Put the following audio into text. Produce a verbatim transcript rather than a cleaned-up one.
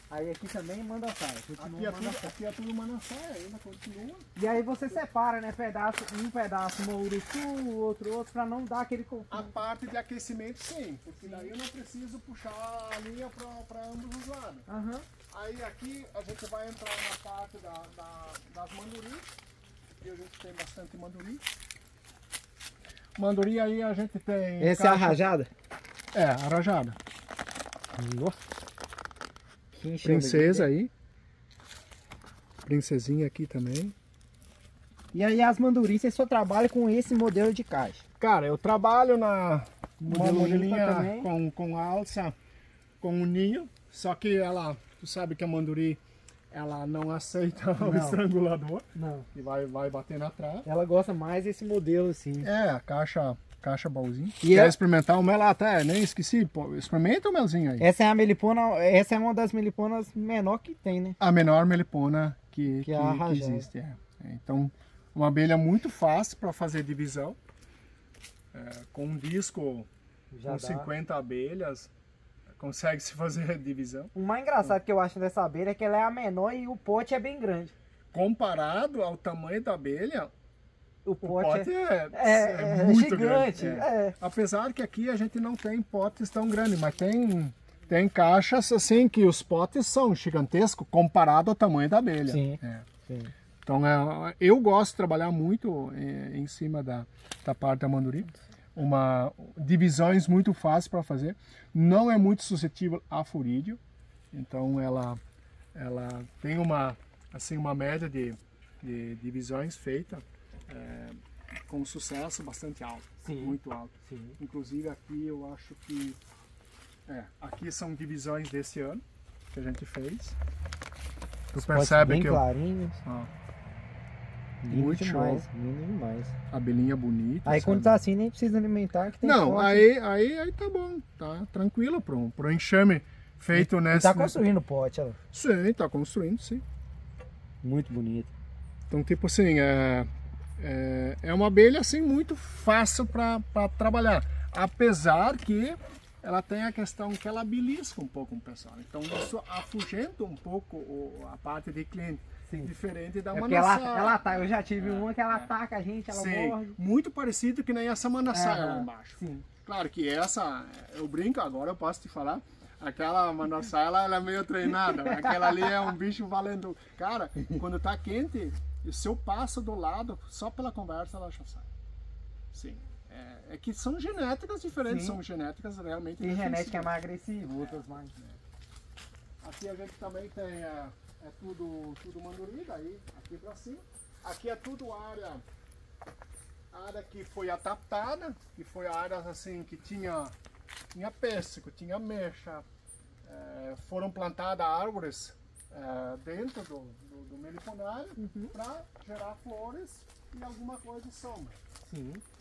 Aí aqui também mandaçaia. Aqui é, tudo, aqui é tudo mandaçaia ainda, continua. E aí você separa, né, pedaço, um pedaço Mouruçu, outro outro, pra não dar aquele conflito. A parte de aquecimento sim, porque sim. Daí eu não preciso puxar a linha para ambos os lados. Uhum. Aí aqui a gente vai entrar na parte da, da, das manduris. Aqui a gente tem bastante manduri. Manduri aí a gente tem... Essa caixa... é a rajada? É, a rajada. Nossa. Princesa aí. Princesinha aqui também. E aí as manduris, você só trabalha com esse modelo de caixa? Cara, eu trabalho na uma modelinha com, com alça, com o ninho. Só que ela, tu sabe que a manduri, ela não aceita não. o estrangulador. Não. E vai, vai bater na trave. Ela gosta mais desse modelo assim. É, a caixa... Caixa baúzinho. E Quer é... experimentar o mel até? Nem esqueci. Pô, experimenta o melzinho aí. Essa é a melipona, essa é uma das meliponas menor que tem, né? A menor melipona que, que, que, é que existe. É. Então, uma abelha muito fácil para fazer divisão. É, com um disco Já com dá. cinquenta abelhas, consegue se fazer divisão. O mais engraçado que eu acho dessa abelha é que ela é a menor e o pote é bem grande. Comparado ao tamanho da abelha, O pote, o pote é, é, é, é muito gigante. grande. É. É. Apesar que aqui a gente não tem potes tão grandes, mas tem, tem caixas assim que os potes são gigantescos comparado ao tamanho da abelha. Sim, é. sim. Então é, eu gosto de trabalhar muito em, em cima da, da parte da manduri. Uma, divisões muito fáceis para fazer. Não é muito suscetível a furídeo. Então ela, ela tem uma, assim, uma média de, de divisões feita. É, com sucesso bastante alto, sim, muito alto. Sim. Inclusive aqui eu acho que é, aqui são divisões desse ano que a gente fez. Tu Os percebe bem que clarinhos. Eu, ó, lindo muito demais, show. Lindo demais. Abelhinha bonita. Aí sabe? quando tá assim nem precisa alimentar que tem Não, pote. aí, aí aí tá bom, tá tranquilo pro, pro enxame feito e, nessa. E tá construindo o pote, ó. Sim, tá construindo, sim. Muito bonito. Então tipo assim, é É, é uma abelha assim muito fácil para trabalhar, apesar que ela tem a questão que ela belisca um pouco o pessoal, então isso afugenta um pouco o, a parte de cliente. Sim. Diferente da é manassaia. Ela, ela tá, eu já tive é, uma que ela é. ataca a gente, ela Sim, morde. muito parecido que nem essa manassaia é, lá embaixo. Sim. Claro que essa, eu brinco agora, eu posso te falar, aquela manassaia ela, ela é meio treinada, aquela ali é um bicho valendo. Cara, quando tá quente, e se eu passo do lado, só pela conversa ela já sai. Sim. É, é que são genéticas diferentes, Sim. são genéticas realmente Tem genética é mais agressiva, outras mais. É. Aqui a gente também tem, é, é tudo, tudo manduri, daí aqui pra cima. Aqui é tudo área, área que foi adaptada, que foi a área assim que tinha, tinha pêssego, tinha mexa, é, foram plantadas árvores é, dentro do, do, do meliponário uhum. para gerar flores e alguma coisa de sombra. Sim.